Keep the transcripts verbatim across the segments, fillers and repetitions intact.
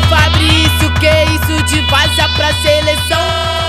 Fabrício, que isso de vaza pra seleção.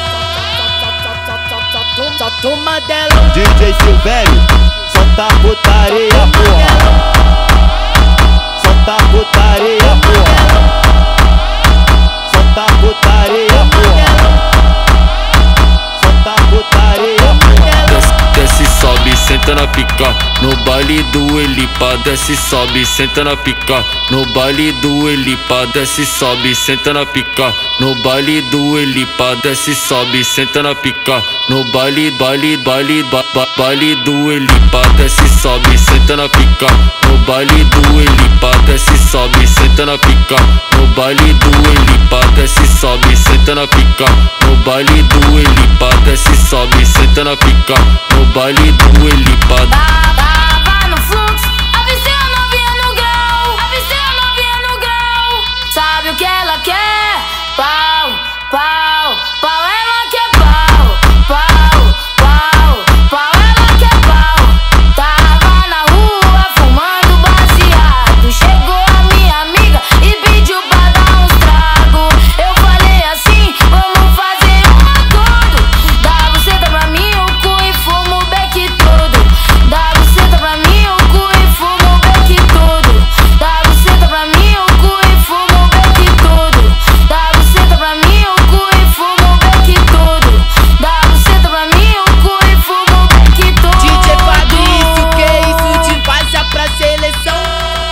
Só toma delão. D J Silvério, solta a putaria, porra. Solta a putaria, porra. Solta a putaria, porra. Solta a putaria, porra. Desce, sobe, senta na pica. No baile do Elipa, desce, sobe, senta na pica. No baile do Elipa, desce, sobe, senta na pica. No baile do Elipa, desce, sobe, senta na pica. No baile, baile, baile, ba, ba, baile do Elipa, desce, sobe, senta na pica. No baile do Elipa, desce, sobe, senta na pica. No baile do Elipa, desce, sobe, senta na pica. No baile do Elipa, desce, sobe, senta na pica. No baile do Elipa. Tava no fluxo, avistei a novinha no grau, avistei a novinha no grau. Sabe o que ela quer? Pau, pau, pau, ela quer pau, pau, pau, pau, ela quer pau. Tava na rua fumando baseado, chegou a minha amiga e pediu pra dar uns trago. Eu falei assim, vamos fazer um acordo. Dá buceta pra mim, o cu e fumo o beck todo. Dá buceta pra mim, o cu e fumo o beck todo. Dá buceta pra mim, o cu e fumo o beck todo. Dá buceta pra mim, o cu e fumo o beck todo. Dá buceta pra mim, o cu e fumo o beck todo. D J Fabrício, que isso de vaza pra seleção.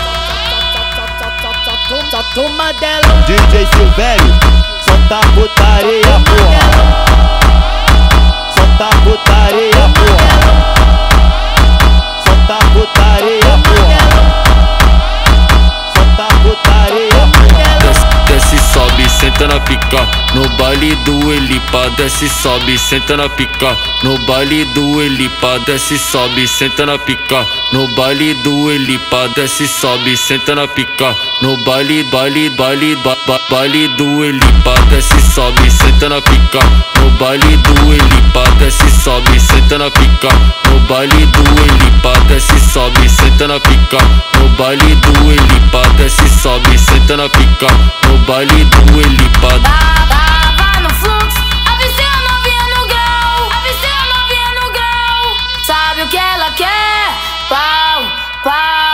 Só toma delão. D J Silvério, solta a putaria, porra. Solta a putaria, porra. Solta a putaria, porra. Solta a putaria, porra. Desce, sobe, senta na pica. No baile do Elipa, desce, sobe, senta na pica. No baile do Elipa, desce, sobe, senta na pica. No baile do Elipa, desce, sobe, senta na pica. No baile, baile, baile, ba, ba, baile do Elipa, desce, sobe, senta na pica. No baile do Elipa, desce, sobe, senta na pica. No baile do Elipa, desce, sobe, senta na pica. No baile do Elipa, desce, sobe, senta na pica. No baile do Elipa. Tava no fluxo, avistei a novinha no grau, avistei a novinha no grau. Sabe o que ela quer? Pau, pau.